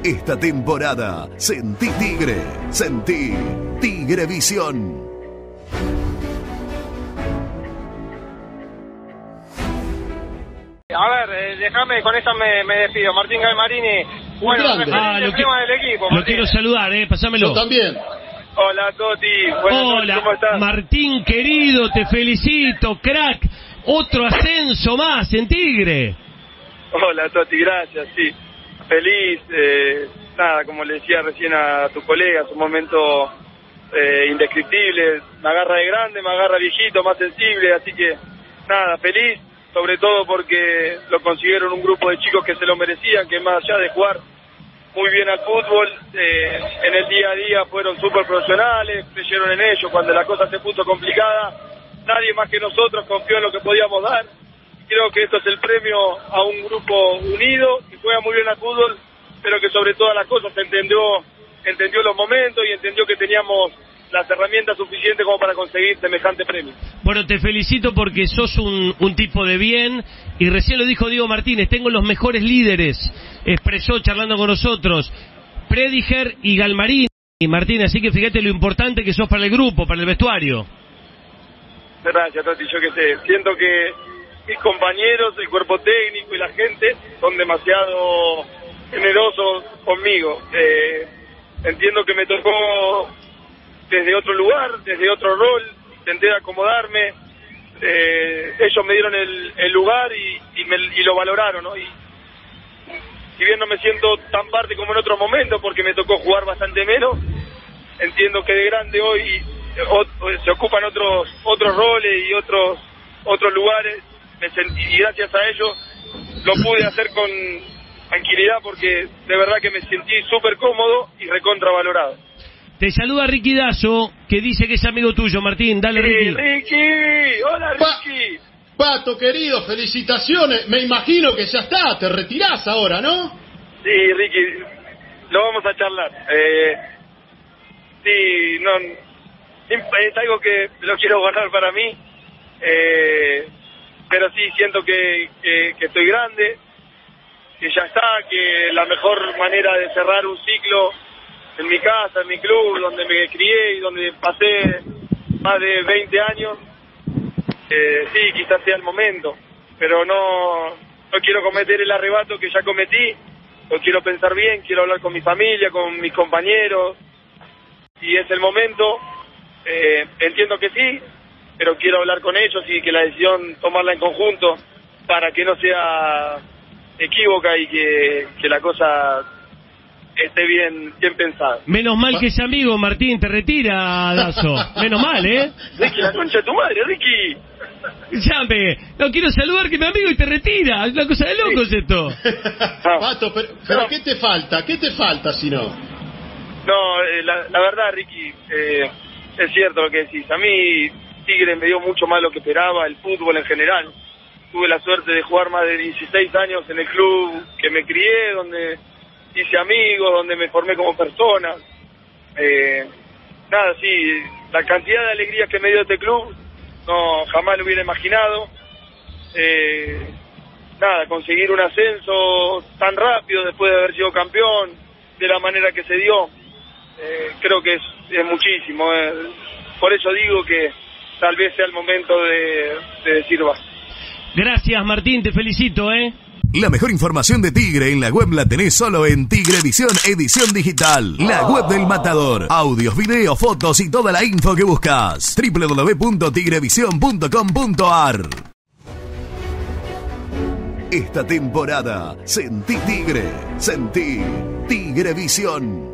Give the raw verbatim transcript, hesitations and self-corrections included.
Esta temporada, sentí Tigre, sentí Tigrevisión. A ver, eh, déjame, con esta me, me despido. Martín Galmarini, bueno, ah, el quiero, del equipo. lo quiero saludar, eh, pasámelo. Yo también. Hola, Toti. Buenas Hola, noches, ¿cómo estás? Martín querido, te felicito, crack. Otro ascenso más en Tigre. Hola, Toti, gracias, sí. Feliz, eh, nada, como le decía recién a tu colega, es un momento eh, indescriptible. Me agarra de grande, me agarra viejito, más sensible, así que nada, feliz. Sobre todo porque lo consiguieron un grupo de chicos que se lo merecían, que más allá de jugar muy bien al fútbol, eh, en el día a día fueron súper profesionales, creyeron en ellos cuando la cosa se puso complicada. Nadie más que nosotros confió en lo que podíamos dar. Creo que esto es el premio a un grupo unido, que juega muy bien al fútbol, pero que sobre todas las cosas entendió, entendió los momentos y entendió que teníamos las herramientas suficientes como para conseguir semejante premio. Bueno, te felicito porque sos un, un tipo de bien, y recién lo dijo Diego Martínez, tengo los mejores líderes, expresó charlando con nosotros, Prediger y Galmarini, Martínez, así que fíjate lo importante que sos para el grupo, para el vestuario. Gracias, Toti, yo que sé, siento que mis compañeros, el cuerpo técnico y la gente son demasiado generosos conmigo. Eh, entiendo que me tocó desde otro lugar, desde otro rol, intenté acomodarme, eh, ellos me dieron el, el lugar y, y, me, y lo valoraron, ¿no? Y si bien no me siento tan parte como en otros momentos, porque me tocó jugar bastante menos, entiendo que de grande hoy o, se ocupan otros otros roles y otros otros lugares, me sentí, y gracias a ellos lo pude hacer con tranquilidad, porque de verdad que me sentí súper cómodo y recontravalorado. Te saluda Ricky Dazo, que dice que es amigo tuyo, Martín. Dale, Sí, Ricky. Ricky, hola Ricky. Pa Pato, querido, felicitaciones. Me imagino que ya está, te retirás ahora, ¿no? Sí, Ricky, lo vamos a charlar. Eh, sí, no, es algo que lo quiero guardar para mí. Eh, pero sí, siento que, que, que estoy grande, que ya está, que la mejor manera de cerrar un ciclo en mi casa, en mi club, donde me crié y donde pasé más de veinte años, eh, sí, quizás sea el momento, pero no, no quiero cometer el arrebato que ya cometí, lo quiero pensar bien, quiero hablar con mi familia, con mis compañeros, y es el momento. Eh, entiendo que sí, pero quiero hablar con ellos y que la decisión tomarla en conjunto para que no sea equívoca y que, que la cosa esté bien, bien pensada. Menos mal que es amigo, Martín, te retira, Dazo. Menos mal, ¿eh? Ricky, la concha de tu madre, Ricky. Llame, no quiero saludar que mi amigo y te retira. Es una cosa de locos esto. No. Pato, pero, pero No. ¿qué te falta? ¿Qué te falta si no? No, eh, la, la verdad, Ricky, eh, es cierto lo que decís. A mí Tigre me dio mucho más de lo que esperaba, el fútbol en general. Tuve la suerte de jugar más de dieciséis años en el club que me crié, donde hice amigos, donde me formé como persona. Eh, nada, sí, la cantidad de alegrías que me dio este club, no, jamás lo hubiera imaginado. Eh, nada, conseguir un ascenso tan rápido después de haber sido campeón, de la manera que se dio, eh, creo que es, es muchísimo. Eh. Por eso digo que tal vez sea el momento de, de decir va. Gracias, Martín, te felicito, ¿eh? La mejor información de Tigre en la web la tenés solo en Tigrevisión Edición Digital. La web del Matador. Audios, videos, fotos y toda la info que buscas. doble u doble u doble u punto tigrevisión punto com punto a r. Esta temporada, sentí Tigre, sentí Tigrevisión.